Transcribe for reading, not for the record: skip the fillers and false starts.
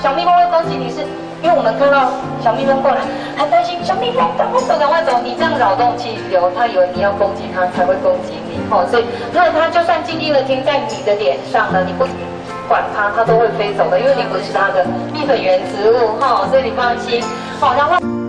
小蜜蜂会攻击你是，因为我们看到小蜜蜂过来，很担心小蜜蜂赶快走赶快走，你这样扰动气流，它以为你要攻击它才会攻击你，所以那它就算静静的停在你的脸上呢，你不管它，它都会飞走的，因为你不是它的蜜粉源植物，所以你放心，然后。